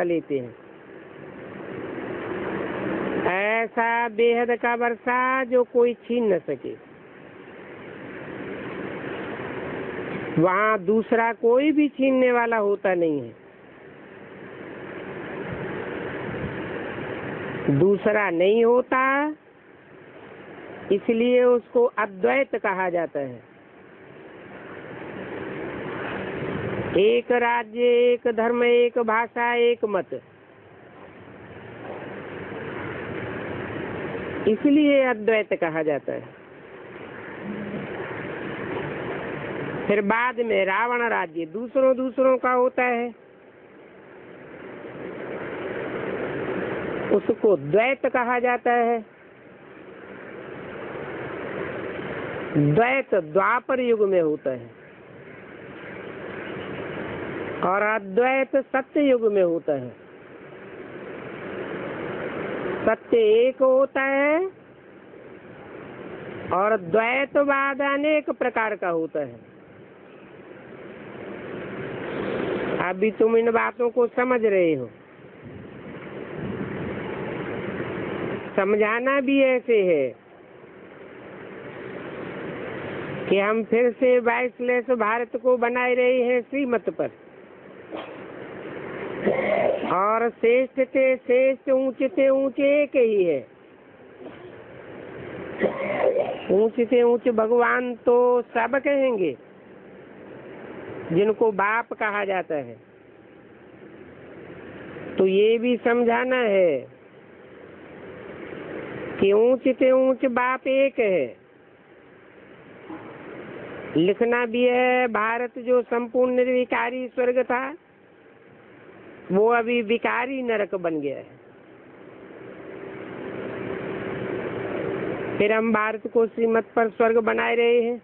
सहारा लेते हैं। ऐसा बेहद का वर्षा जो कोई छीन न सके। वहाँ दूसरा कोई भी छीनने वाला होता नहीं है। दूसरा नहीं होता, इसलिए उसको अद्वैत कहा जाता है। एक राज्य, एक धर्म, एक भाषा, एक मत, इसलिए अद्वैत कहा जाता है। फिर बाद में रावण राज्य दूसरों का होता है, उसको द्वैत कहा जाता है। द्वैत द्वापर युग में होता है और अद्वैत सत्य युग में होता है। सत्य एक होता है और द्वैतवाद अनेक प्रकार का होता है। अभी तुम इन बातों को समझ रहे हो। समझाना भी ऐसे है कि हम फिर से 22 भारत को बनाए रहे हैं श्रीमत पर, और श्रेष्ठ से श्रेष्ठ, ऊंचे से ऊंचे एक ही है। ऊंचे से ऊंचे भगवान तो सब कहेंगे, जिनको बाप कहा जाता है। तो ये भी समझाना है कि ऊंचे से ऊंचे बाप एक है। लिखना भी है भारत जो संपूर्ण निर्विकारी स्वर्ग था, वो अभी विकारी नरक बन गया है। फिर हम भारत को श्रीमत पर स्वर्ग बनाए रहे हैं।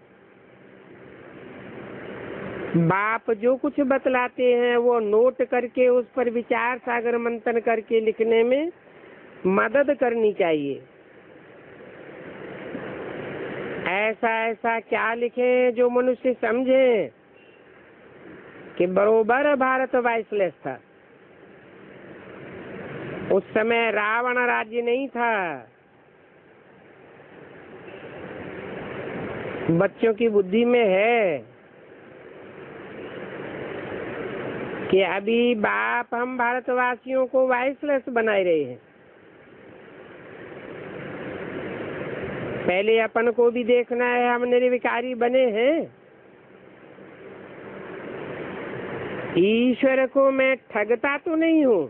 बाप जो कुछ बतलाते हैं वो नोट करके उस पर विचार सागर मंथन करके लिखने में मदद करनी चाहिए। ऐसा ऐसा क्या लिखें जो मनुष्य समझे कि बरोबर भारत 22 था। उस समय रावण राज्य नहीं था। बच्चों की बुद्धि में है कि अभी बाप हम भारतवासियों को 22 बनाए रहे हैं। पहले अपन को भी देखना है हम निर्विकारी बने हैं। ईश्वर को मैं ठगता तो नहीं हूँ।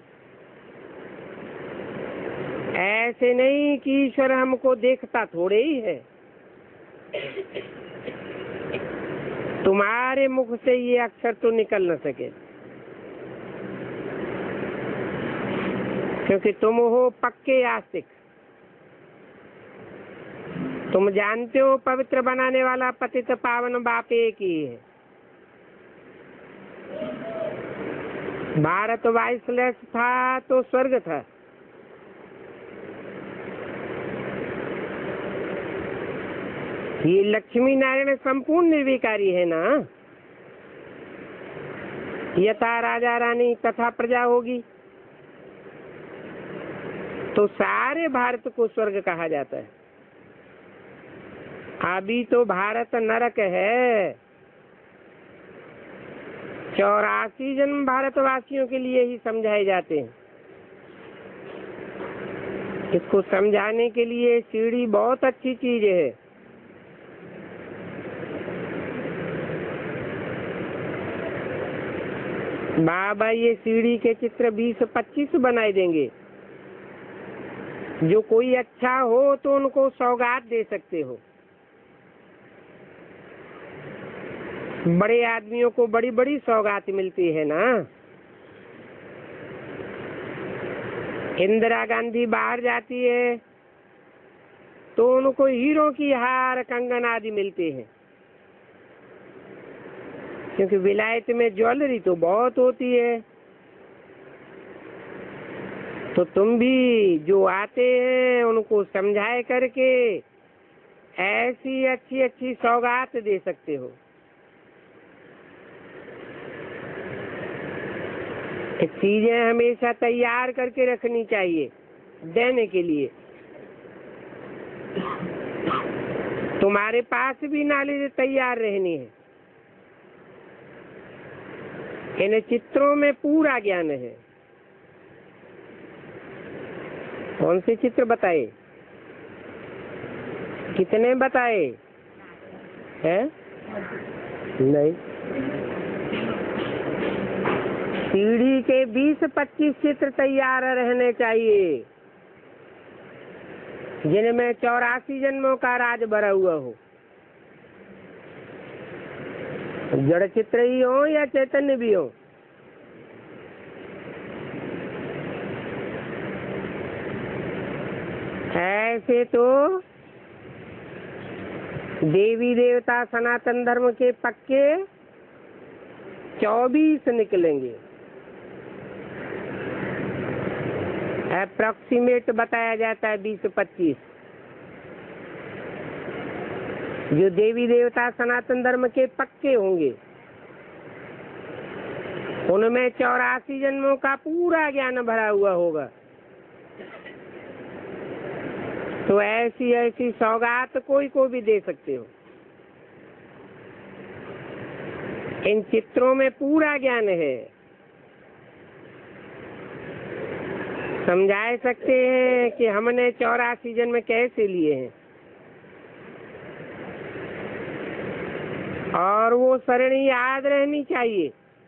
ऐसे नहीं कि ईश्वर हमको देखता थोड़े ही है। तुम्हारे मुख से ये अक्षर तो निकल न सके, क्योंकि तुम हो पक्के आस्तिक। तुम जानते हो पवित्र बनाने वाला पतित पावन बाप एक ही है। भारत 22 था तो स्वर्ग था। ये लक्ष्मी नारायण संपूर्ण निर्विकारी है ना। यथा राजा रानी तथा प्रजा होगी, तो सारे भारत को स्वर्ग कहा जाता है। अभी तो भारत नरक है। 84 जन्म भारतवासियों के लिए ही समझाए जाते हैं। इसको समझाने के लिए सीढ़ी बहुत अच्छी चीज है। बाबा ये सीढ़ी के चित्र 20-25 बनाए देंगे। जो कोई अच्छा हो तो उनको सौगात दे सकते हो। बड़े आदमियों को बड़ी बड़ी सौगात मिलती है ना। इंदिरा गांधी बाहर जाती है तो उनको हीरो की हार कंगन आदि मिलते हैं, क्योंकि विलायत में ज्वेलरी तो बहुत होती है। तो तुम भी जो आते हैं उनको समझाए करके ऐसी अच्छी अच्छी सौगात दे सकते हो। चीजें हमेशा तैयार करके रखनी चाहिए देने के लिए। तुम्हारे पास भी नॉलेज तैयार रहनी है। इन चित्रों में पूरा ज्ञान है। कौन से चित्र बताए? कितने बताए हैं? नहीं, सीढ़ी के 20-25 चित्र तैयार रहने चाहिए, जिनमें 84 जन्मों का राज भरा हुआ हो। जड़ चित्र ही हो या चैतन्य भी हो। ऐसे तो देवी देवता सनातन धर्म के पक्के 24 निकलेंगे। अप्रॉक्सीमेट बताया जाता है 20-25 जो देवी देवता सनातन धर्म के पक्के होंगे। उनमें 84 जन्मों का पूरा ज्ञान भरा हुआ होगा। तो ऐसी ऐसी सौगात कोई को भी दे सकते हो। इन चित्रों में पूरा ज्ञान है। समझा सकते हैं कि हमने 84 जन्म कैसे लिए हैं, और वो सरणी याद रहनी चाहिए।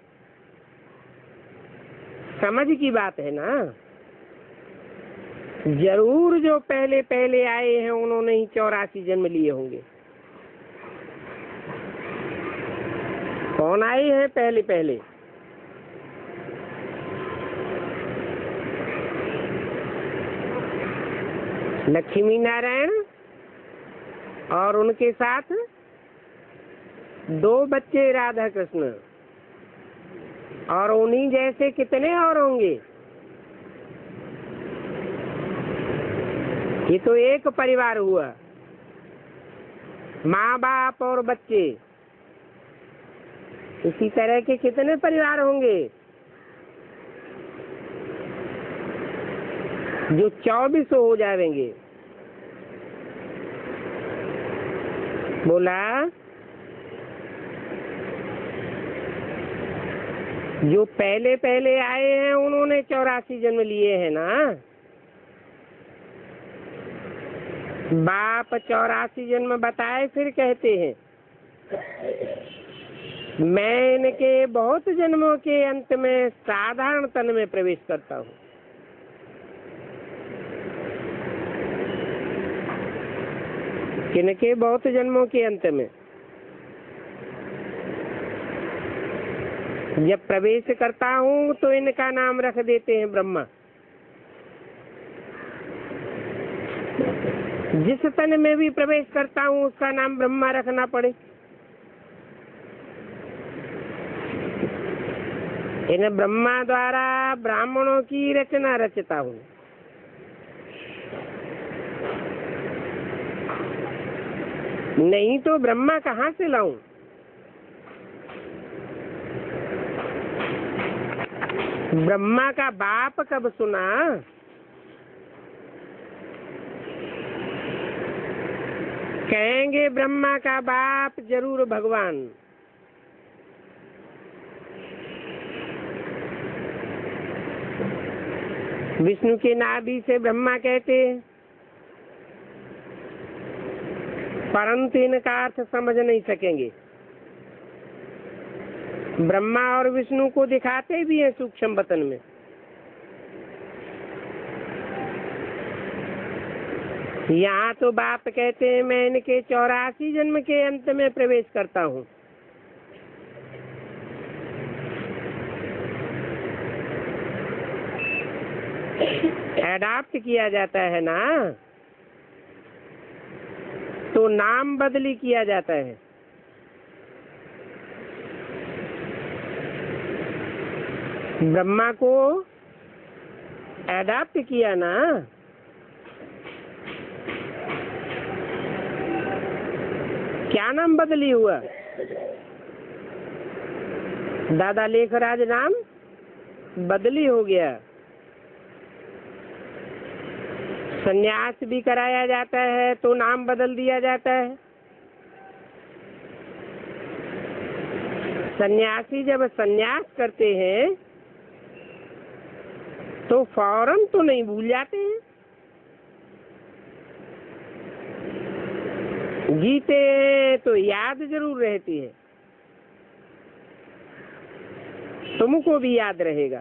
समझ की बात है ना। जरूर जो पहले पहले आए हैं उन्होंने ही 84 जन्म लिए होंगे। कौन आए हैं पहले पहले? लक्ष्मी नारायण और उनके साथ 2 बच्चे राधा कृष्ण, और उन्हीं जैसे कितने और होंगे। ये तो एक परिवार हुआ, माँ बाप और बच्चे। इसी तरह के कितने परिवार होंगे जो 24 हो जाएंगे। बोला जो पहले पहले आए हैं उन्होंने 84 जन्म लिए हैं ना। बाप 84 जन्म बताए, फिर कहते हैं मैं इनके बहुत जन्मों के अंत में साधारण तन में प्रवेश करता हूँ। किनके बहुत जन्मों के अंत में? जब प्रवेश करता हूँ तो इनका नाम रख देते हैं ब्रह्मा। जिस तन में भी प्रवेश करता हूँ उसका नाम ब्रह्मा रखना पड़े। इन ब्रह्मा द्वारा ब्राह्मणों की रचना रचता हूँ। नहीं तो ब्रह्मा कहाँ से लाऊं? ब्रह्मा का बाप कब सुना? कहेंगे ब्रह्मा का बाप जरूर भगवान। विष्णु के नाभि से ब्रह्मा कहते हैं, परंतु इनका अर्थ समझ नहीं सकेंगे। ब्रह्मा और विष्णु को दिखाते भी हैं सूक्ष्म वतन में। यहाँ तो बाप कहते हैं मैं इनके 84 जन्म के अंत में प्रवेश करता हूँ। एडाप्ट किया जाता है ना, तो नाम बदली किया जाता है। ब्रह्मा को एडाप्ट किया ना, क्या नाम बदली हुआ? दादा लेखराज नाम बदली हो गया। संन्यास भी कराया जाता है तो नाम बदल दिया जाता है। सन्यासी जब संन्यास करते हैं तो फौरन तो नहीं भूल जाते हैं, जीते हैं तो याद जरूर रहती है। तुमको भी याद रहेगा,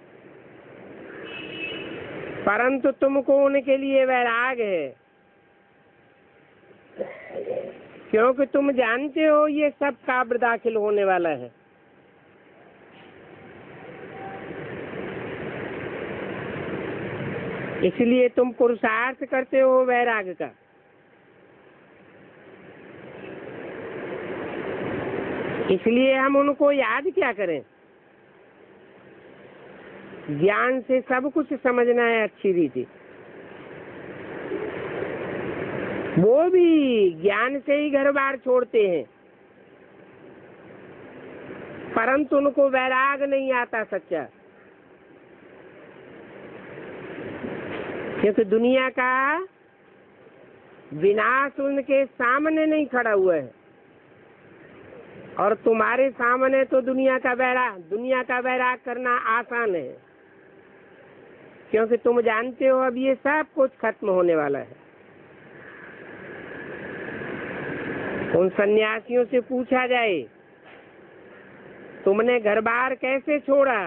परंतु तुमको उनके लिए वैराग है, क्योंकि तुम जानते हो ये सब काब्र दाखिल होने वाला है। इसलिए तुम पुरुषार्थ करते हो वैराग का। इसलिए हम उनको याद क्या करें, ज्ञान से सब कुछ समझना है अच्छी रीति। वो भी ज्ञान से ही घर बार छोड़ते हैं, परंतु उनको वैराग नहीं आता सच्चा, क्योंकि दुनिया का विनाश उनके सामने नहीं खड़ा हुआ है। और तुम्हारे सामने तो दुनिया का वैराग करना आसान है, क्योंकि तुम जानते हो अब ये सब कुछ खत्म होने वाला है। उन सन्यासियों से पूछा जाए तुमने घर बार कैसे छोड़ा,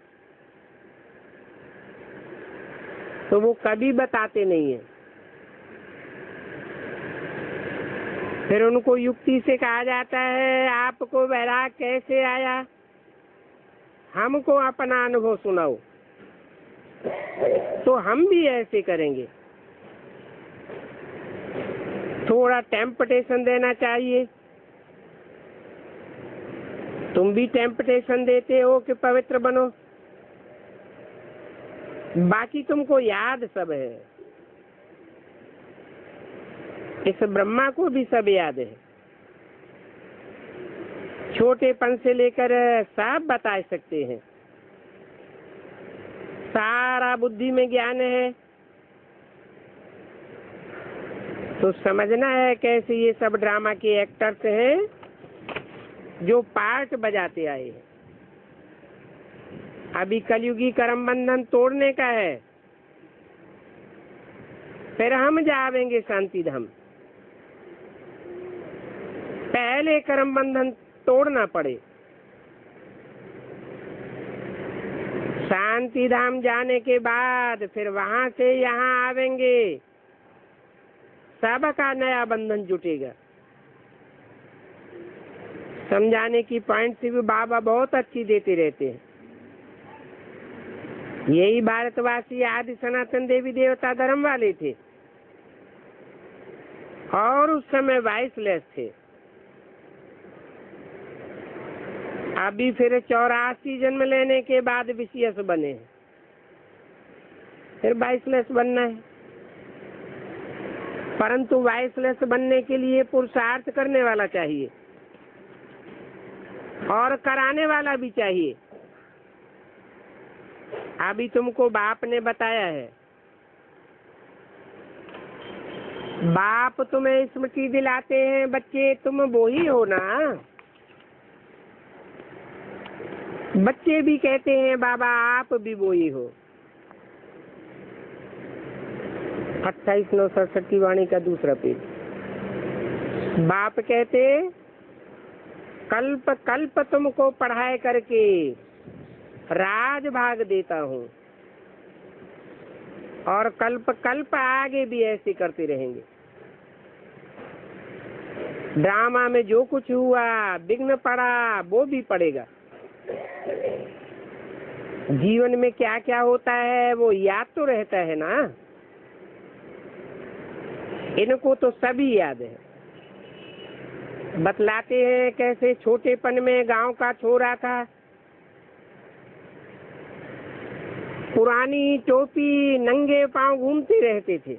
तो वो कभी बताते नहीं है। फिर उनको युक्ति से कहा जाता है आपको वैराग कैसे आया, हमको अपना अनुभव सुनाओ। तो हम भी ऐसे करेंगे, थोड़ा टेम्पटेशन देना चाहिए। तुम भी टेम्पटेशन देते हो कि पवित्र बनो, बाकी तुमको याद सब है। इस ब्रह्मा को भी सब याद है, छोटेपन से लेकर सब बता सकते हैं, सारा बुद्धि में ज्ञान है। तो समझना है कैसे ये सब ड्रामा के एक्टर्स हैं जो पार्ट बजाते आए हैं। अभी कलयुगी कर्म बंधन तोड़ने का है, फिर हम जावेंगे शांति धाम। पहले कर्म बंधन तोड़ना पड़े, शांति धाम जाने के बाद फिर वहां से यहाँ आवेंगे, सबका नया बंधन जुटेगा। समझाने की पॉइंट से भी बाबा बहुत अच्छी देते रहते हैं। यही भारतवासी आदि सनातन देवी देवता धर्म वाले थे और उस समय वाइसलेस थे। अभी फिर 84 जन्म लेने के बाद विशेष बने, फिर वाइसलेस बनना है। परंतु वाइसलेस बनने के लिए पुरुषार्थ करने वाला चाहिए और कराने वाला भी चाहिए। अभी तुमको बाप ने बताया है, बाप तुम्हें स्मृति दिलाते हैं बच्चे तुम वो ही हो ना। बच्चे भी कहते हैं बाबा आप भी वो ही हो। 28/9/67 की वाणी का दूसरा पेज। बाप कहते कल्प कल्प तुमको पढ़ाई करके राज भाग देता हूँ और कल्प कल्प आगे भी ऐसे करते रहेंगे। ड्रामा में जो कुछ हुआ विघ्न पड़ा वो भी पड़ेगा। जीवन में क्या क्या होता है वो याद तो रहता है ना, इनको तो सभी याद है। बतलाते हैं कैसे छोटेपन में गांव का छोरा था, पुरानी टोपी नंगे पांव घूमते रहते थे।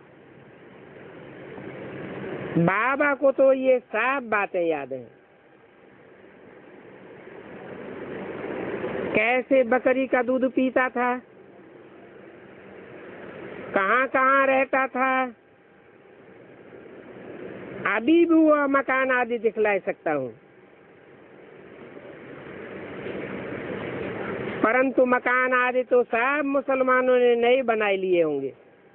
बाबा को तो ये सब बातें याद हैं। कैसे बकरी का दूध पीता था, कहाँ कहाँ रहता था, अभी भी वो मकान आदि दिखला सकता हूँ, परंतु मकान आदि तो सब मुसलमानों ने नए बनाए लिए होंगे।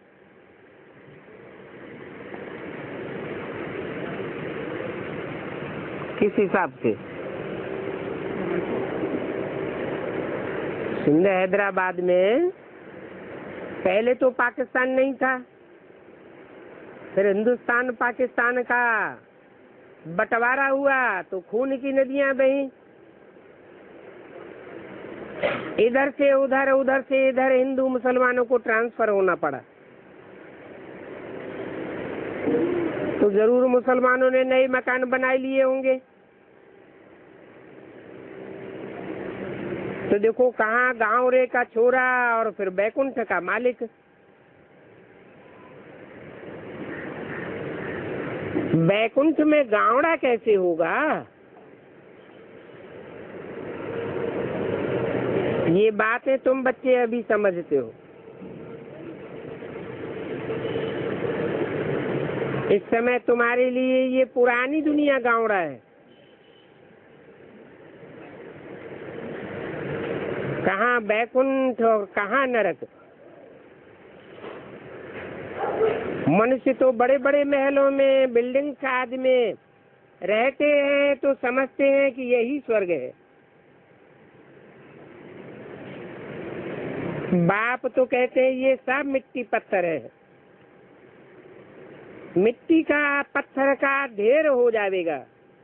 किस हिसाब से? सिंध हैदराबाद में पहले तो पाकिस्तान नहीं था, फिर हिंदुस्तान पाकिस्तान का बंटवारा हुआ तो खून की नदियां बही, इधर से उधर, उधर से इधर हिंदू मुसलमानों को ट्रांसफर होना पड़ा। तो जरूर मुसलमानों ने नए मकान बनाए लिए होंगे। तो देखो कहाँ गांव रे का छोरा और फिर बैकुंठ का मालिक। बैकुंठ में गावड़ा कैसे होगा? ये बातें तुम बच्चे अभी समझते हो। इस समय तुम्हारे लिए ये पुरानी दुनिया गावड़ा है। कहाँ बैकुंठ और कहाँ नरक। मनुष्य तो बड़े बड़े महलों में, बिल्डिंग आदि में रहते हैं तो समझते हैं कि यही स्वर्ग है। बाप तो कहते हैं ये सब मिट्टी पत्थर है, मिट्टी का पत्थर का ढेर हो जाएगा,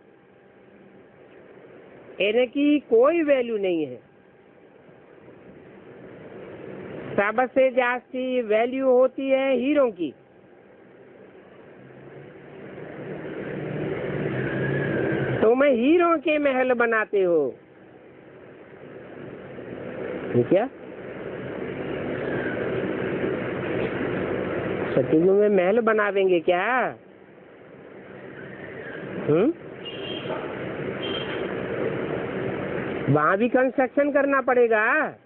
इनकी कोई वैल्यू नहीं है। सबसे जास्ती वैल्यू होती है हीरो की। तुम हीरो के महल बनाते हो क्या? सतयुग में महल बनावेंगे क्या? वहां भी कंस्ट्रक्शन करना पड़ेगा।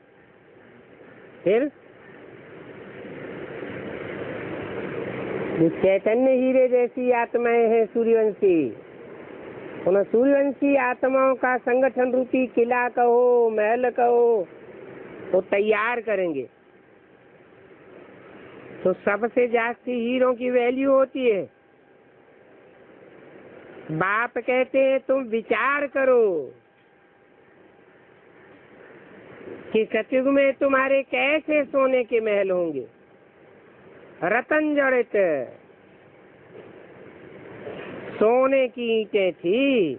फिर चैतन्य हीरे जैसी आत्माएं हैं सूर्यवंशी, उन सूर्यवंशी आत्माओं का संगठन रूपी किला कहो, महल कहो, वो तैयार करेंगे। तो सबसे जास्ती हीरो की वैल्यू होती है। बाप कहते हैं तुम विचार करो कि सतयुग में तुम्हारे कैसे सोने के महल होंगे, रतन जड़ित सोने की ईंटें थी।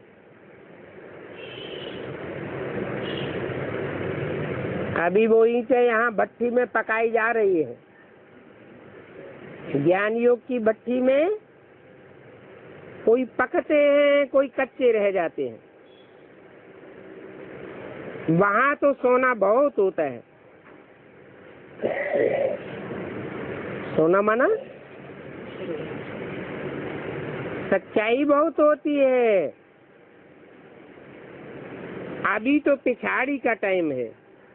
अभी वो ईंटें यहाँ भट्टी में पकाई जा रही है। ज्ञान योग की भट्टी में कोई पकते हैं, कोई कच्चे रह जाते हैं। वहां तो सोना बहुत होता है। सोना माना सच्चाई बहुत होती है। अभी तो पिछाड़ी का टाइम है,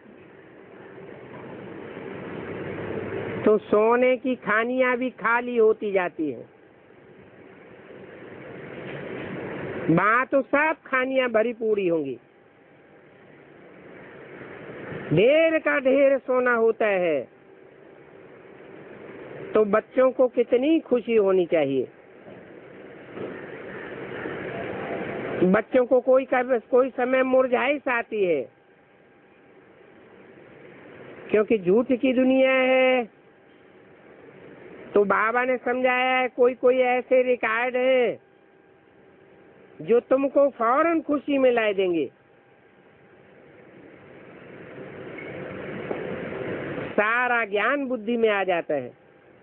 तो सोने की खानियां भी खाली होती जाती है। वहां तो सब खानियां भरी पूरी होंगी, ढेर का ढेर सोना होता है। तो बच्चों को कितनी खुशी होनी चाहिए। बच्चों को कोई समय मुरझाइश आती है, क्योंकि झूठ की दुनिया है। तो बाबा ने समझाया है कोई कोई ऐसे रिकॉर्ड है जो तुमको फौरन खुशी में ला देंगे। सारा ज्ञान बुद्धि में आ जाता है।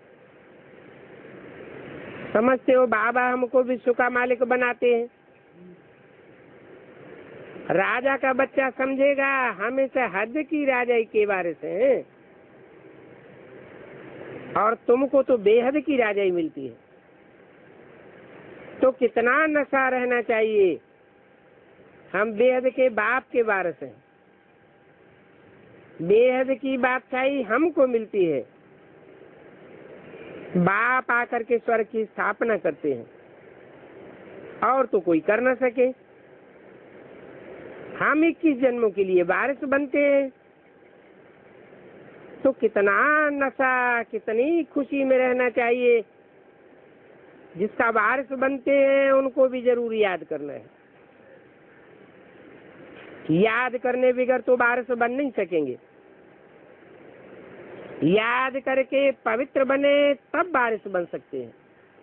समझते हो, बाबा हमको विश्व का मालिक बनाते हैं। राजा का बच्चा समझेगा हमेशा हद की राजाई के बारे से है, और तुमको तो बेहद की राजाई मिलती है। तो कितना नशा रहना चाहिए। हम बेहद के बाप के वारिस हैं। बेहद की बादशाही हमको मिलती है। बाप आकर के स्वर्ग की स्थापना करते हैं और तो कोई कर न सके। हम 21 जन्मों के लिए वारिस बनते हैं, तो कितना नशा, कितनी खुशी में रहना चाहिए। जिसका वारिस बनते हैं उनको भी जरूर याद करना है। याद करने बगैर तो वारिस बन नहीं सकेंगे। याद करके पवित्र बने तब वारिस बन सकते हैं।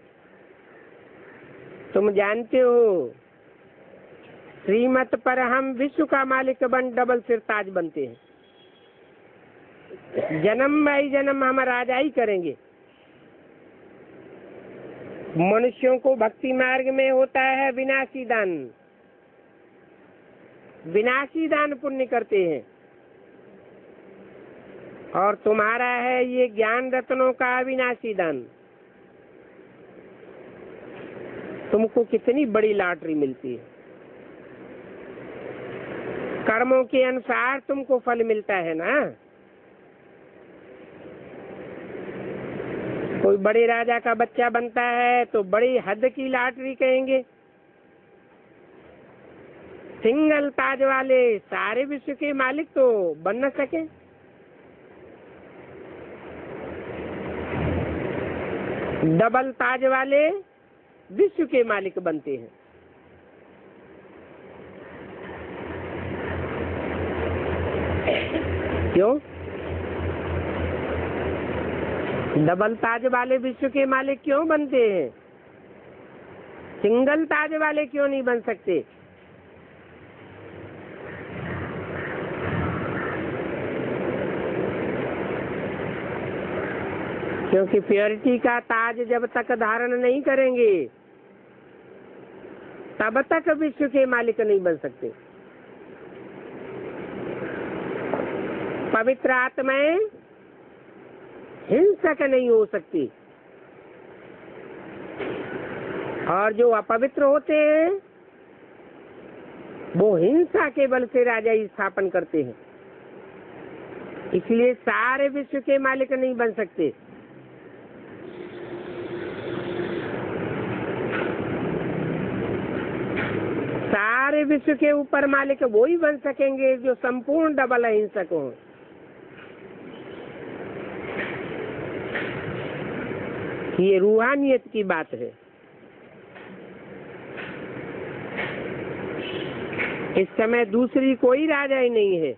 तुम जानते हो, श्रीमत पर हम विश्व का मालिक बन डबल सिर ताज बनते हैं। जन्म बाई जन्म हम राजा ही करेंगे। मनुष्यों को भक्ति मार्ग में होता है विनाशी दान। विनाशी दान पुण्य करते हैं, और तुम्हारा है ये ज्ञान रत्नों का अविनाशी दान। तुमको कितनी बड़ी लॉटरी मिलती है। कर्मों के अनुसार तुमको फल मिलता है ना। कोई बड़े राजा का बच्चा बनता है तो बड़ी हद की लॉटरी कहेंगे। सिंगल ताज वाले सारे विश्व के मालिक तो बन न सके। डबल ताज वाले विश्व के मालिक बनते हैं। क्यों? डबल ताज वाले विश्व के मालिक क्यों बनते हैं? सिंगल ताज वाले क्यों नहीं बन सकते? क्योंकि प्योरिटी का ताज जब तक धारण नहीं करेंगे तब तक विश्व के मालिक नहीं बन सकते। पवित्र आत्माएं हिंसक नहीं हो सकती, और जो अपवित्र होते हैं वो हिंसा के बल से राजा स्थापन करते हैं। इसलिए सारे विश्व के मालिक नहीं बन सकते। सारे विश्व के ऊपर मालिक वो ही बन सकेंगे जो संपूर्ण डबल अहिंसक हो। ये रूहानियत की बात है। इस समय दूसरी कोई राजा ही नहीं है।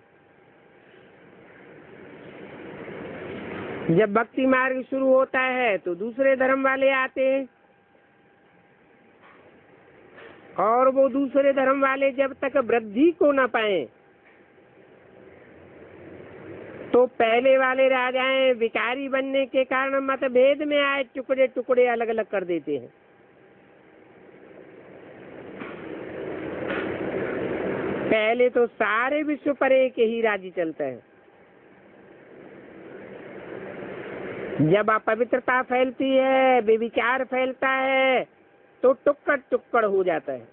जब भक्ति मार्ग शुरू होता है तो दूसरे धर्म वाले आते हैं, और वो दूसरे धर्म वाले जब तक वृद्धि को न पाए तो पहले वाले राजाएं विकारी बनने के कारण मतभेद में आए टुकड़े टुकड़े अलग अलग कर देते हैं। पहले तो सारे विश्व पर एक ही राज्य चलता है। जब अपवित्रता फैलती है, बेविचार फैलता है, तो टुक्कड़ टुक्कड़ हो जाता है।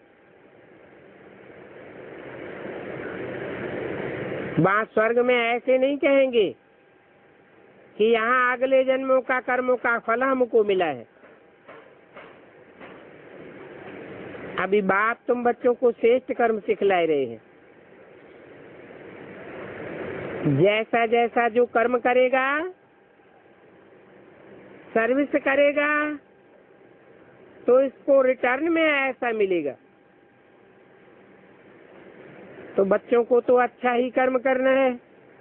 वहाँ स्वर्ग में ऐसे नहीं कहेंगे कि यहाँ अगले जन्मों का कर्मों का फल हमको मिला है। अभी बाप तुम बच्चों को श्रेष्ठ कर्म सिखला रहे हैं। जैसा जैसा जो कर्म करेगा, सर्विस करेगा, तो इसको रिटर्न में ऐसा मिलेगा। तो बच्चों को तो अच्छा ही कर्म करना है।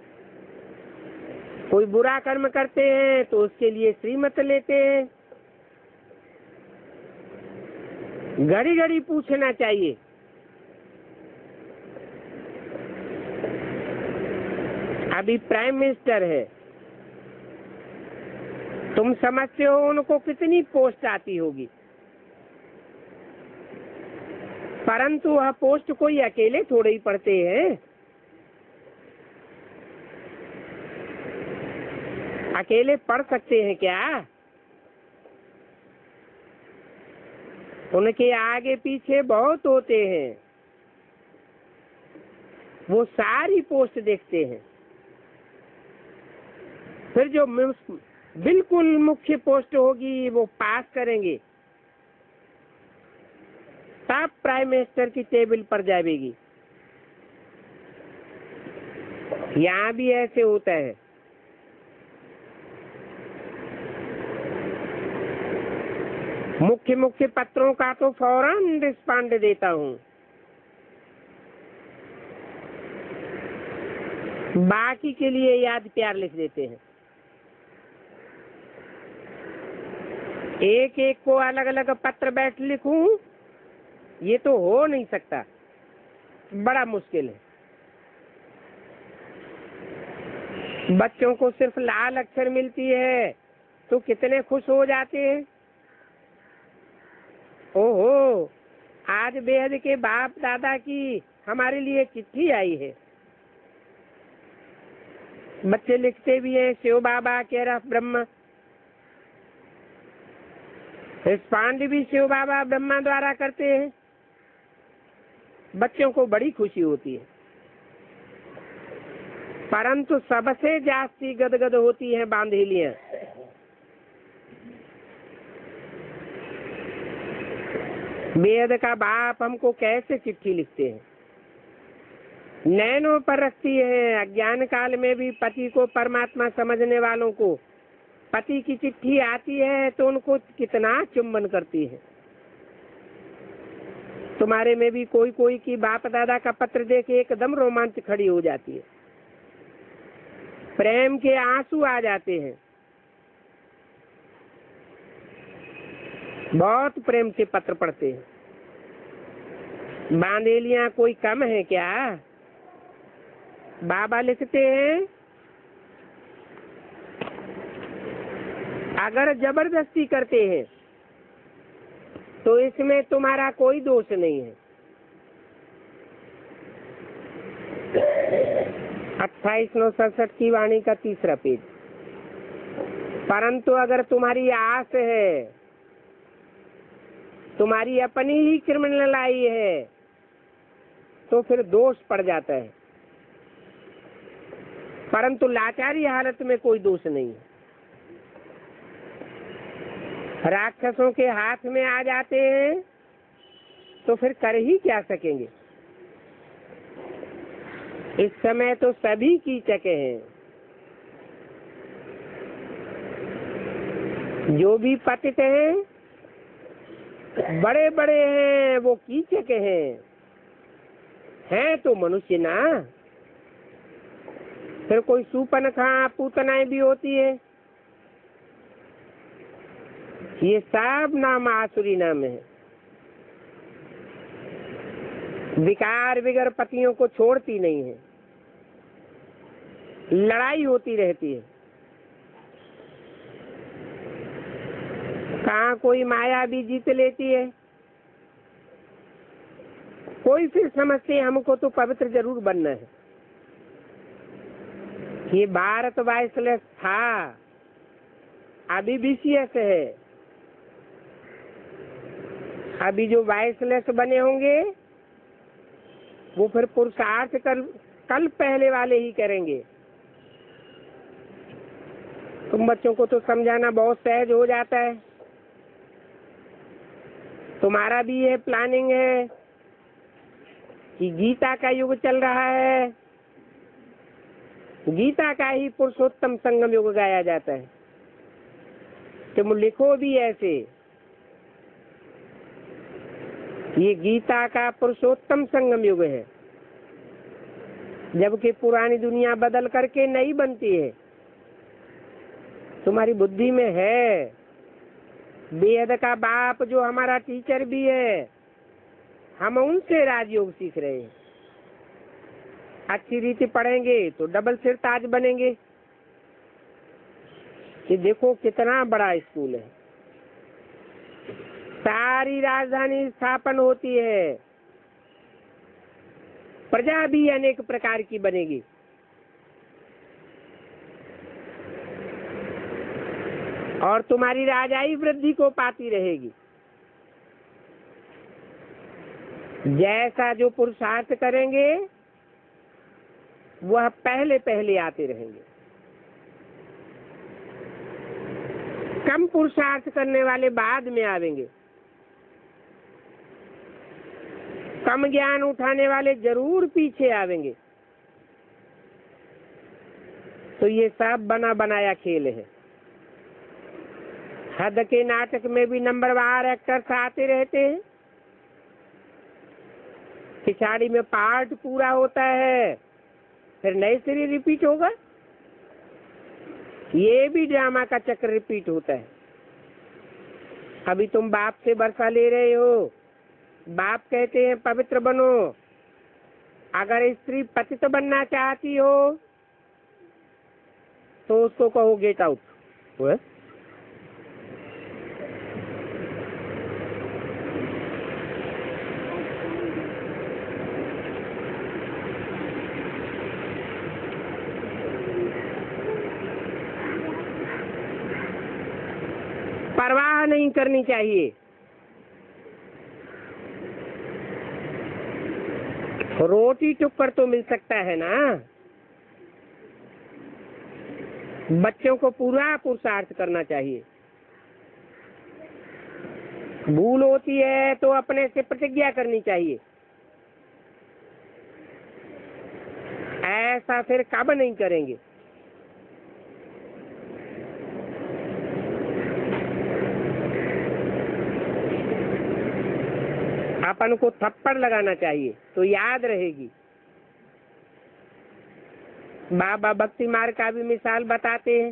कोई बुरा कर्म करते हैं तो उसके लिए श्रीमत लेते हैं। घड़ी घड़ी पूछना चाहिए। अभी प्राइम मिनिस्टर है, तुम समझते हो उनको कितनी पोस्ट आती होगी, परंतु वह पोस्ट कोई अकेले थोड़े ही पढ़ते हैं। अकेले पढ़ सकते हैं क्या? उनके आगे पीछे बहुत होते हैं, वो सारी पोस्ट देखते हैं। फिर जो बिल्कुल मुख्य पोस्ट होगी वो पास करेंगे, तब प्राइम मिनिस्टर की टेबल पर जाएगी। यहाँ भी ऐसे होता है। मुख्य मुख्य पत्रों का तो फौरन रिस्पॉन्ड देता हूँ, बाकी के लिए याद प्यार लिख देते हैं। एक एक को अलग अलग पत्र बैठ लिखूं, ये तो हो नहीं सकता, बड़ा मुश्किल है। बच्चों को सिर्फ लाल अक्षर मिलती है तो कितने खुश हो जाते हैं। ओहो, आज बेहद के बाप दादा की हमारे लिए चिट्ठी आई है। बच्चे लिखते भी हैं, Shiv Baba care of Brahma. Respond भी शिव बाबा ब्रह्मा द्वारा करते हैं। बच्चों को बड़ी खुशी होती है, परंतु सबसे जास्ती गदगद होती है बांधेलियां। बेहद का बाप हमको कैसे चिट्ठी लिखते हैं, नैनों पर रखती है। अज्ञान काल में भी पति को परमात्मा समझने वालों को पति की चिट्ठी आती है तो उनको कितना चुंबन करती है। तुम्हारे में भी कोई कोई की बाप दादा का पत्र देख के एकदम रोमांच खड़ी हो जाती है, प्रेम के आंसू आ जाते हैं। बहुत प्रेम से पत्र पढ़ते हैं। बांधेलियां कोई कम है क्या? बाबा लिखते हैं, अगर जबरदस्ती करते हैं तो इसमें तुम्हारा कोई दोष नहीं है। 2867 की वाणी का 3रा पेज। परंतु अगर तुम्हारी आस है, तुम्हारी अपनी ही क्रिमिनल आई है, तो फिर दोष पड़ जाता है। परंतु लाचारी हालत में कोई दोष नहीं है। राक्षसों के हाथ में आ जाते हैं तो फिर कर ही क्या सकेंगे। इस समय तो सभी कीचक हैं। जो भी पतित हैं, बड़े बड़े हैं, वो कीचक हैं तो मनुष्य ना। फिर कोई सूपनखा पूतनाएं भी होती है। ये सब नाम आसुरी नाम है। विकार विगर पतियों को छोड़ती नहीं है, लड़ाई होती रहती है। कहाँ कोई माया भी जीत लेती है, कोई फिर समझते हैं हमको तो पवित्र जरूर बनना है। ये भारत वाइसलेस था, अभी BCS है। अभी जो वाइसलेस बने होंगे वो फिर पुरुषार्थ कल पहले वाले ही करेंगे। तुम बच्चों को तो समझाना बहुत सहज हो जाता है। तुम्हारा भी ये प्लानिंग है कि गीता का युग चल रहा है, गीता का ही पुरुषोत्तम संगम युग गाया जाता है। तुम लिखो भी ऐसे, ये गीता का पुरुषोत्तम संगम युग है, जबकि पुरानी दुनिया बदल करके नई बनती है। तुम्हारी बुद्धि में है। बेहद का बाप जो हमारा टीचर भी है, हम उनसे राजयोग सीख रहे हैं। अच्छी रीति पढ़ेंगे तो डबल सिर ताज बनेंगे। कि देखो कितना बड़ा स्कूल है, सारी राजधानी स्थापन होती है, प्रजा भी अनेक प्रकार की बनेगी। और तुम्हारी राजाई वृद्धि को पाती रहेगी। जैसा जो पुरुषार्थ करेंगे वह पहले पहले आते रहेंगे। कम पुरुषार्थ करने वाले बाद में आवेंगे, कम ज्ञान उठाने वाले जरूर पीछे आवेंगे। तो ये सब बना बनाया खेल है। हद के नाटक में भी नंबरवार एक्टर्स आते रहते हैं, पिछाड़ी में पार्ट पूरा होता है, फिर नए सिरे रिपीट होगा। ये भी ड्रामा का चक्र रिपीट होता है। अभी तुम बाप से वर्षा ले रहे हो, बाप कहते हैं पवित्र बनो। अगर स्त्री पतित बनना चाहती हो तो उसको कहो गेट आउट। परवाह नहीं करनी चाहिए। रोटी टुक्कर तो मिल सकता है ना। बच्चों को पूरा पुरुषार्थ करना चाहिए। भूल होती है तो अपने से प्रतिज्ञा करनी चाहिए। ऐसा फिर कब नहीं करेंगे। अपन को थप्पड़ लगाना चाहिए तो याद रहेगी। बाबा भक्ति मार्ग का भी मिसाल बताते हैं।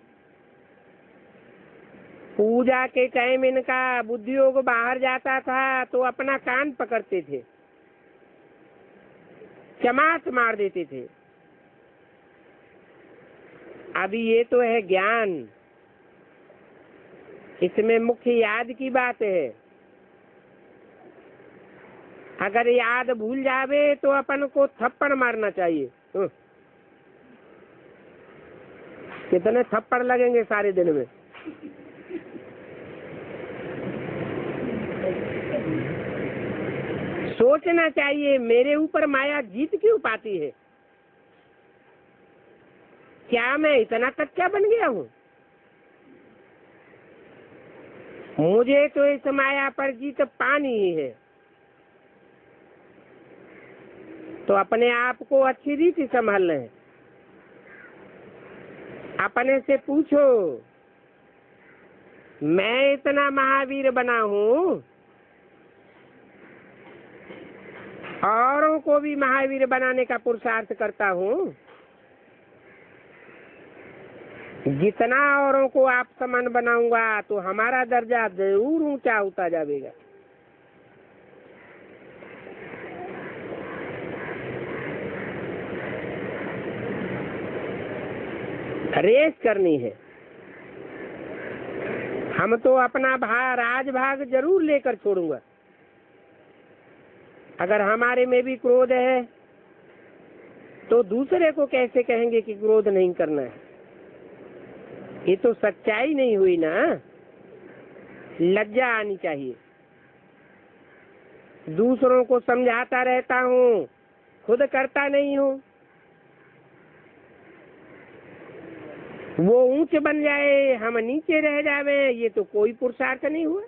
पूजा के टाइम इनका बुद्धियोग बाहर जाता था तो अपना कान पकड़ते थे, चमाट मार देते थे। अभी ये तो है ज्ञान, इसमें मुख्य याद की बात है। अगर याद भूल जावे तो अपन को थप्पड़ मारना चाहिए। कितने थप्पड़ लगेंगे सारे दिन में। सोचना चाहिए मेरे ऊपर माया जीत क्यों पाती है। क्या मैं इतना कच्चा बन गया हूँ। मुझे तो इस माया पर जीत पानी ही है। तो अपने आप को अच्छी रीति संभालना है। अपने से पूछो मैं इतना महावीर बना हूँ, औरों को भी महावीर बनाने का पुरुषार्थ करता हूँ। जितना औरों को आप समान बनाऊंगा तो हमारा दर्जा जरूर ऊंचा होता जाएगा। रेस करनी है। हम तो अपना राजभाग जरूर लेकर छोड़ूंगा। अगर हमारे में भी क्रोध है तो दूसरे को कैसे कहेंगे कि क्रोध नहीं करना है। ये तो सच्चाई नहीं हुई ना। लज्जा आनी चाहिए। दूसरों को समझाता रहता हूँ, खुद करता नहीं हूँ। वो ऊंच बन जाए, हम नीचे रह जावे, ये तो कोई पुरुषार्थ नहीं हुआ।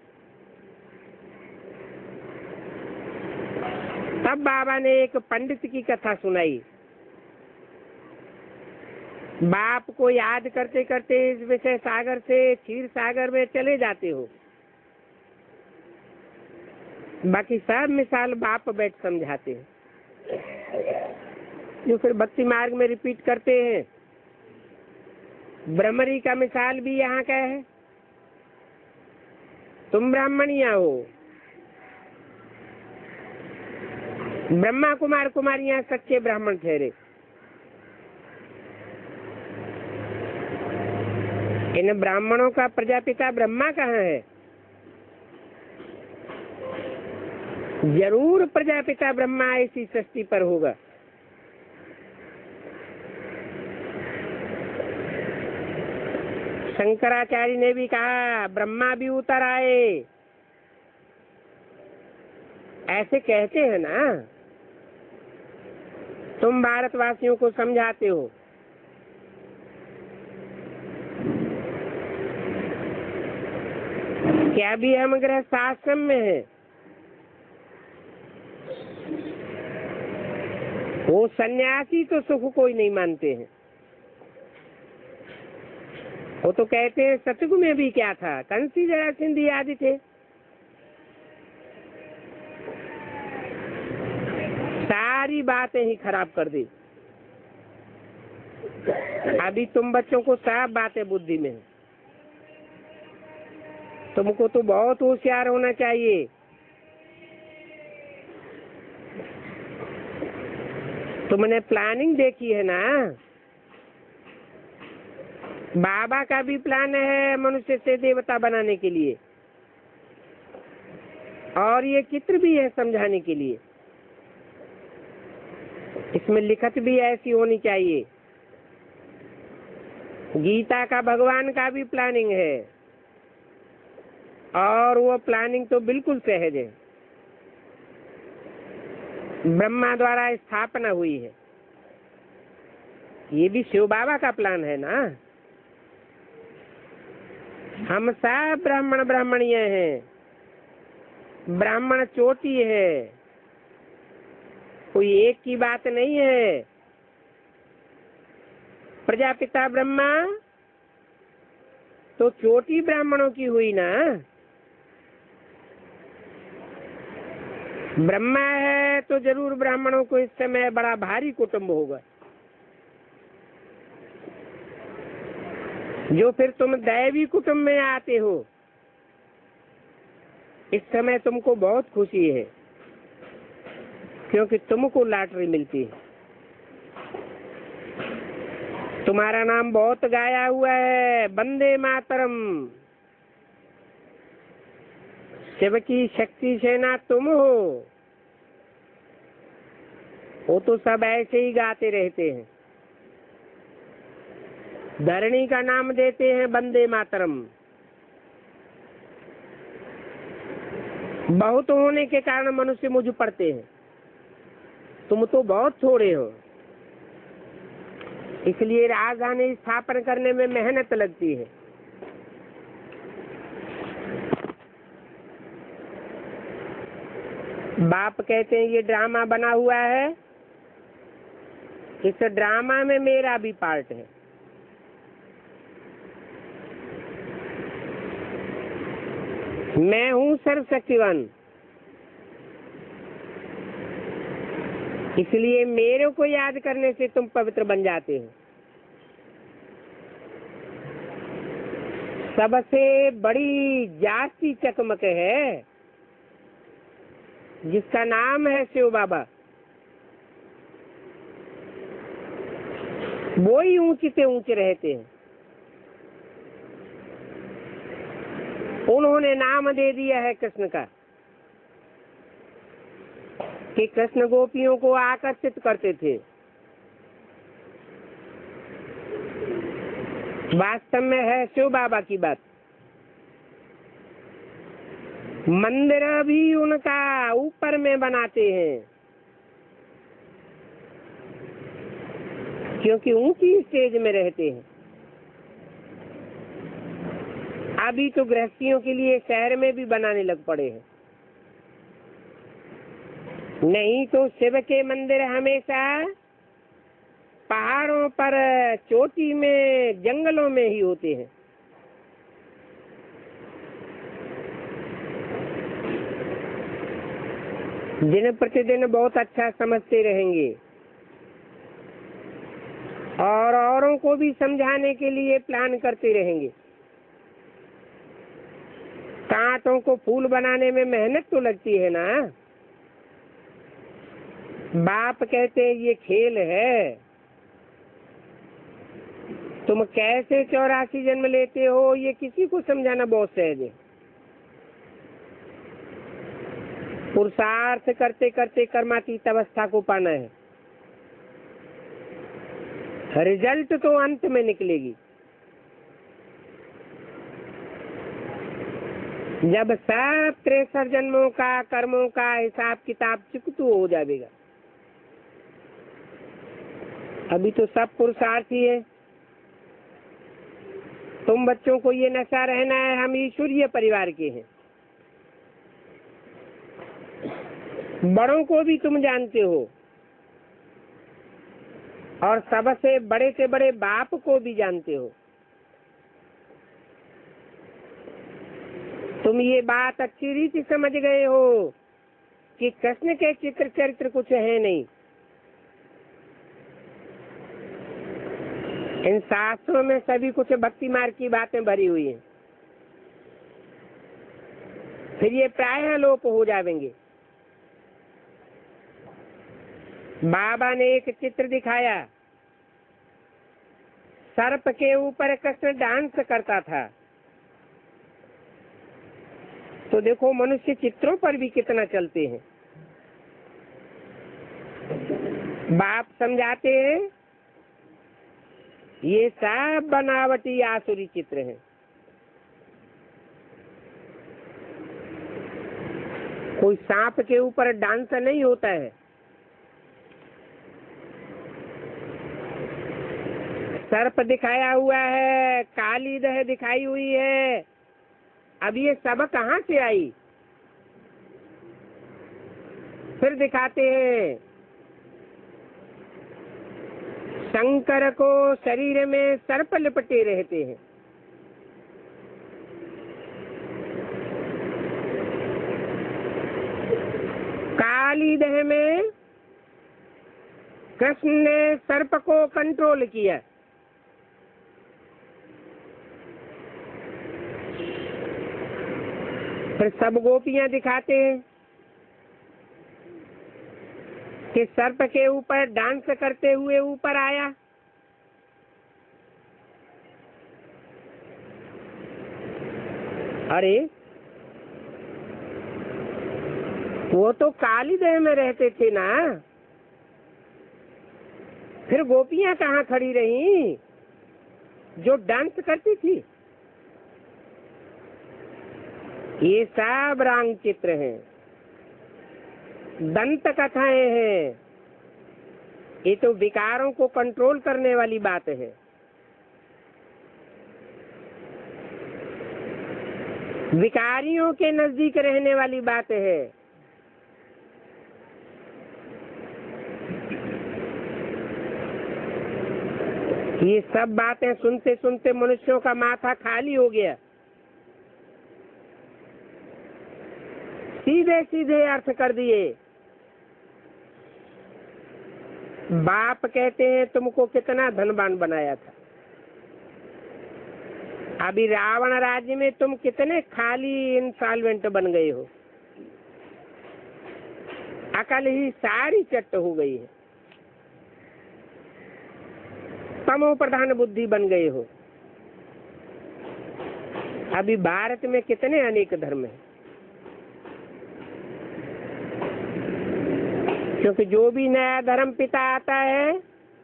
तब बाबा ने एक पंडित की कथा सुनाई। बाप को याद करते करते इस विषय सागर से क्षीर सागर में चले जाते हो। बाकी सब मिसाल बाप बैठ समझाते हैं, जो फिर भक्ति मार्ग में रिपीट करते हैं। ब्रह्मरी का मिसाल भी यहाँ का है। तुम ब्राह्मणिया हो, ब्रह्मा कुमार कुमारियां सच्चे ब्राह्मण ठहरे। इन ब्राह्मणों का प्रजापिता ब्रह्मा कहाँ है। जरूर प्रजापिता ब्रह्मा इसी सृष्टि पर होगा। शंकराचार्य ने भी कहा ब्रह्मा भी उतर आए। ऐसे कहते हैं ना। तुम भारतवासियों को समझाते हो। कि अभी हम गृहस्थ आश्रम में है, वो सन्यासी तो सुख कोई नहीं मानते हैं। वो तो कहते हैं सतयुग में भी क्या था, कंसी जरासंध आदि थे, सारी बातें ही खराब कर दी। अभी तुम बच्चों को सब बातें बुद्धि में है, तुमको तो बहुत होशियार होना चाहिए। तुमने प्लानिंग देखी है ना, बाबा का भी प्लान है मनुष्य से देवता बनाने के लिए, और ये चित्र भी है समझाने के लिए। इसमें लिखत भी ऐसी होनी चाहिए। गीता का भगवान का भी प्लानिंग है, और वो प्लानिंग तो बिल्कुल सहज है, ब्रह्मा द्वारा स्थापना हुई है। ये भी शिव बाबा का प्लान है ना। हम सब ब्राह्मण ब्राह्मणीय हैं, ब्राह्मण चोटी है, कोई एक की बात नहीं है। प्रजापिता ब्रह्मा तो चोटी ब्राह्मणों की हुई ना। ब्रह्मा है तो जरूर ब्राह्मणों को इस समय बड़ा भारी कुटुंब होगा, जो फिर तुम दैवी कुटुंब में आते हो। इस समय तुमको बहुत खुशी है, क्योंकि तुमको लॉटरी मिलती है। तुम्हारा नाम बहुत गाया हुआ है, वंदे मातरम। शिव की शक्ति सेना तुम हो। वो तो सब ऐसे ही गाते रहते हैं, धरणी का नाम देते हैं वंदे मातरम। बहुत होने के कारण मनुष्य मुझ पड़ते हैं, तुम तो बहुत थोड़े हो, इसलिए राजधानी स्थापन करने में मेहनत लगती है। बाप कहते हैं ये ड्रामा बना हुआ है, इस ड्रामा में मेरा भी पार्ट है। मैं हूँ सर्वशक्तिवान, इसलिए मेरे को याद करने से तुम पवित्र बन जाते हो। सबसे बड़ी जाति चकमक है जिसका नाम है शिव बाबा, वो ही ऊंचे से ऊंचे रहते हैं। उन्होंने नाम दे दिया है कृष्ण का, कि कृष्ण गोपियों को आकर्षित करते थे। वास्तव में है शिव बाबा की बात। मंदिर भी उनका ऊपर में बनाते हैं, क्योंकि ऊंची स्टेज में रहते हैं। अभी तो गृहस्थियों के लिए शहर में भी बनाने लग पड़े हैं, नहीं तो शिव के मंदिर हमेशा पहाड़ों पर, चोटी में, जंगलों में ही होते हैं। दिन प्रतिदिन बहुत अच्छा समझते रहेंगे, और औरों को भी समझाने के लिए प्लान करते रहेंगे। कांटों को फूल बनाने में मेहनत तो लगती है ना। बाप कहते हैं ये खेल है, तुम कैसे 84 जन्म लेते हो ये किसी को समझाना बहुत सहज है। पुरुषार्थ करते करते कर्मातीत अवस्था को पाना है, रिजल्ट तो अंत में निकलेगी। जब सब 63 जन्मों का कर्मों का हिसाब किताब चुकतू हो जाएगा। अभी तो सब पुरुषार्थी है। तुम बच्चों को ये नशा रहना है हम ईश्वरीय परिवार के हैं, बड़ों को भी तुम जानते हो और सबसे बड़े से बड़े बाप को भी जानते हो। तुम ये बात अच्छी रीति समझ गए हो कि कृष्ण के चित्र चरित्र कुछ है नहीं। इन शास्त्रों में सभी कुछ भक्ति मार्ग की बातें भरी हुई हैं। फिर ये प्रायः लोप हो जाएंगे। बाबा ने एक चित्र दिखाया, सर्प के ऊपर कृष्ण डांस करता था। तो देखो मनुष्य चित्रों पर भी कितना चलते हैं। बाप समझाते हैं ये सब बनावटी आसुरी चित्र हैं। कोई सांप के ऊपर डांस नहीं होता है। सर्प दिखाया हुआ है, काली दह दिखाई हुई है। अब ये सब कहाँ से आई? फिर दिखाते हैं शंकर को शरीर में सर्प लिपटे रहते हैं। काली दह में कृष्ण ने सर्प को कंट्रोल किया। फिर सब गोपियां दिखाते हैं कि सर्प के ऊपर डांस करते हुए ऊपर आया। अरे वो तो काली देह में रहते थे ना, फिर गोपियां कहाँ खड़ी रही जो डांस करती थी? ये सब रंग चित्र हैं, दंत कथाएं हैं। ये तो विकारों को कंट्रोल करने वाली बात है। विकारियों के नजदीक रहने वाली बात है। ये सब बातें सुनते सुनते मनुष्यों का माथा खाली हो गया। सीधे सीधे अर्थ कर दिए। बाप कहते हैं तुमको कितना धनवान बनाया था, अभी रावण राज्य में तुम कितने खाली इंसॉल्वेंट बन गए हो। अकल ही सारी चट्ट हो गई है, तमो प्रधान बुद्धि बन गए हो। अभी भारत में कितने अनेक धर्म हैं, क्योंकि जो भी नया धर्म पिता आता है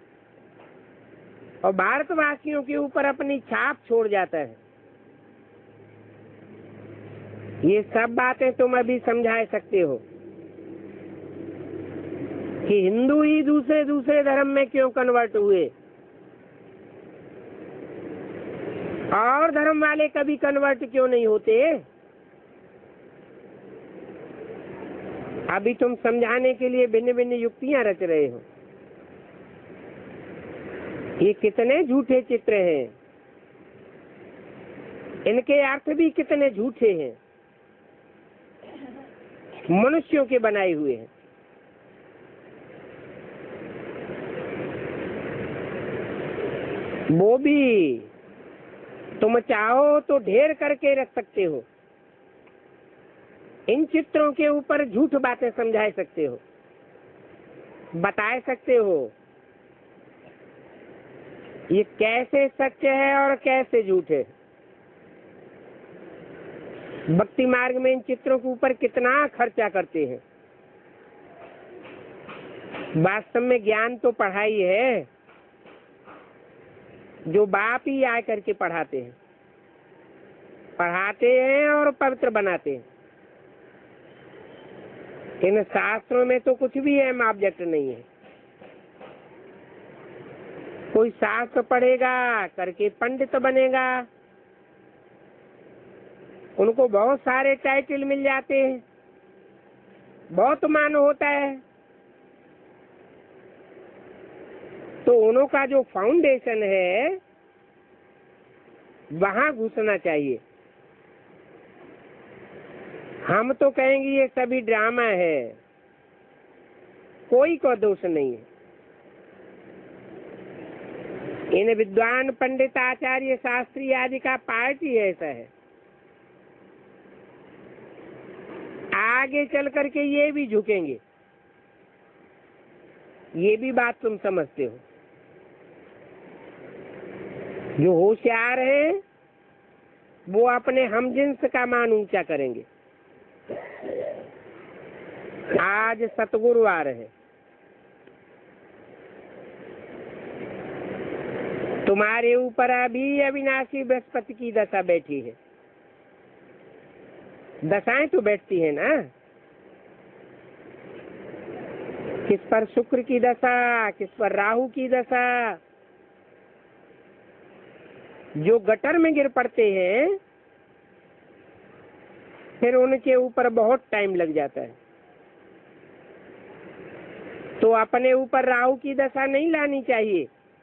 और भारतवासियों के ऊपर अपनी छाप छोड़ जाता है। ये सब बातें तुम अभी समझा सकते हो कि हिंदू ही दूसरे दूसरे धर्म में क्यों कन्वर्ट हुए और धर्म वाले कभी कन्वर्ट क्यों नहीं होते। अभी तुम समझाने के लिए भिन्न भिन्न युक्तियां रच रहे हो। ये कितने झूठे चित्र हैं, इनके अर्थ भी कितने झूठे हैं, मनुष्यों के बनाए हुए हैं। वो भी तुम चाहो तो ढेर करके रख सकते हो। इन चित्रों के ऊपर झूठ बातें समझा सकते हो, बता सकते हो ये कैसे सच है और कैसे झूठ है। भक्ति मार्ग में इन चित्रों के ऊपर कितना खर्चा करते हैं। वास्तव में ज्ञान तो पढ़ाई है, जो बाप ही आ करके पढ़ाते हैं और पवित्र बनाते हैं। इन शास्त्रों में तो कुछ भी अहम ऑब्जेक्ट नहीं है। कोई शास्त्र पढ़ेगा करके पंडित बनेगा, उनको बहुत सारे टाइटल मिल जाते हैं, बहुत मान होता है। तो उन्हों का जो फाउंडेशन है वहां घुसना चाहिए। हम तो कहेंगे ये सभी ड्रामा है, कोई को दोष नहीं है। इन विद्वान पंडित आचार्य शास्त्री आदि का पार्ट ही ऐसा है। आगे चल करके ये भी झुकेंगे, ये भी बात तुम समझते हो। जो होशियार है वो अपने हमजिन्स का मान ऊंचा करेंगे। आज सतगुरुवार है, तुम्हारे ऊपर अभी अविनाशी बृहस्पति की दशा बैठी है। दशाएं तो बैठती है ना, किस पर शुक्र की दशा, किस पर राहु की दशा। जो गटर में गिर पड़ते हैं फिर उनके ऊपर बहुत टाइम लग जाता है। तो अपने ऊपर राहु की दशा नहीं लानी चाहिए।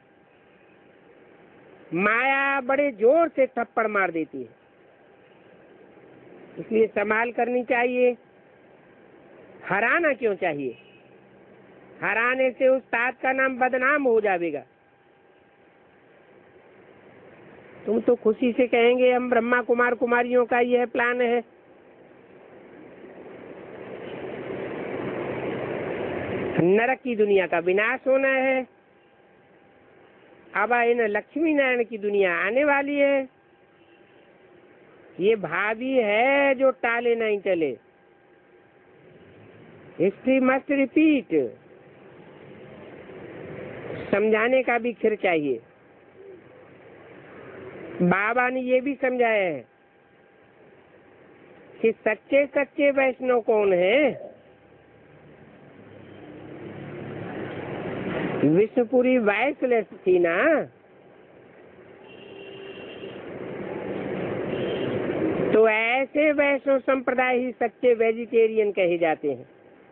माया बड़े जोर से थप्पड़ मार देती है, इसलिए संभाल करनी चाहिए। हराना क्यों चाहिए? हराने से उस्ताद का नाम बदनाम हो जाएगा। तुम तो खुशी से कहेंगे हम ब्रह्मा कुमार कुमारियों का यह प्लान है। नरक की दुनिया का विनाश होना है। अब इन लक्ष्मी नारायण की दुनिया आने वाली है। ये भावी है जो टाले नहीं चले। History must repeat. समझाने का भी खिर चाहिए। बाबा ने ये भी समझाया है कि सच्चे सच्चे वैष्णव कौन है। विष्णुपुरी वैसलेस थी ना, तो ऐसे वैष्णव संप्रदाय ही सच्चे वेजिटेरियन कहे जाते हैं।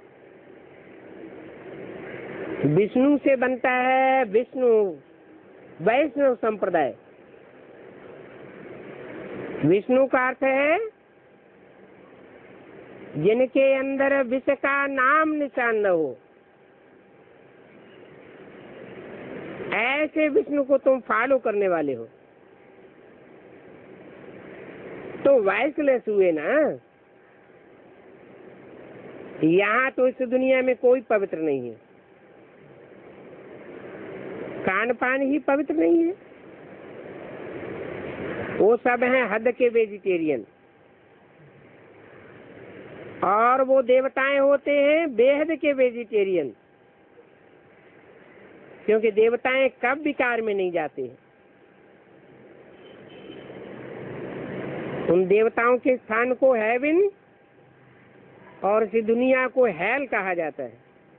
विष्णु से बनता है विष्णु वैष्णव संप्रदाय। विष्णु का अर्थ है जिनके अंदर विष का नाम निशान न हो। ऐसे विष्णु को तुम फॉलो करने वाले हो तो वैसलेस हुए ना। यहाँ तो इस दुनिया में कोई पवित्र नहीं है। खान पान ही पवित्र नहीं है। वो सब हैं हद के वेजिटेरियन। और वो देवताएं होते हैं बेहद के वेजिटेरियन, क्योंकि देवताएं कब विकार में नहीं जाते हैं। उन देवताओं के स्थान को हेवन और इस दुनिया को हेल कहा जाता है।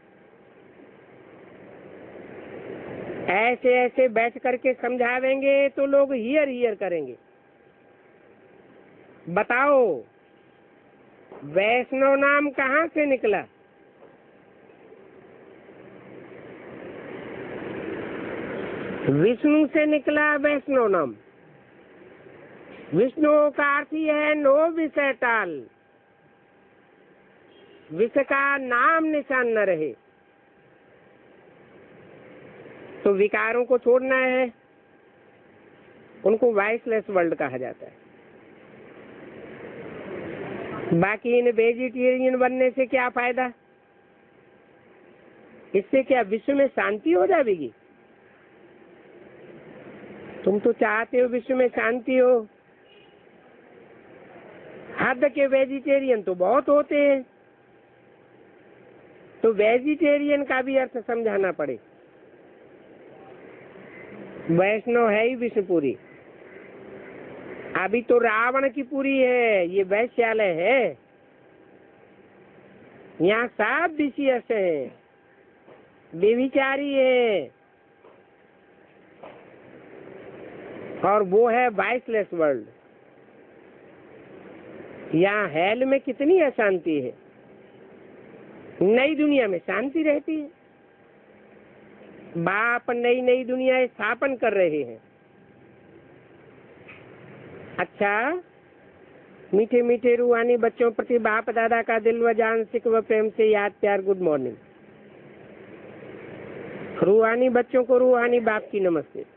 ऐसे ऐसे बैठ करके समझावेंगे तो लोग हियर हियर करेंगे। बताओ वैष्णव नाम कहाँ से निकला? विष्णु से निकला वैष्णव नाम। विष्णु का अर्थ ही है नो विष टाल। विष का नाम निशान न रहे। तो विकारों को छोड़ना है, उनको वाइसलेस वर्ल्ड कहा जाता है। बाकी इन वेजिटेरियन बनने से क्या फायदा? इससे क्या विश्व में शांति हो जाएगी? तुम तो चाहते हो विश्व में शांति हो। हद के वेजिटेरियन तो बहुत होते हैं, तो वेजिटेरियन का भी अर्थ समझाना पड़े। वैष्णव है ही विष्णुपुरी। अभी तो रावण की पुरी है, ये वैश्यालय है। यहाँ सब विषयस है, व्यभिचारी है, और वो है वाइसलेस वर्ल्ड। यहाँ हेल में कितनी अशांति है। नई दुनिया में शांति रहती है। बाप नई नई दुनिया स्थापन कर रहे हैं। अच्छा, मीठे मीठे रूहानी बच्चों प्रति बाप दादा का दिल व जान सिक व प्रेम से याद प्यार गुड मॉर्निंग। रूहानी बच्चों को रूहानी बाप की नमस्ते।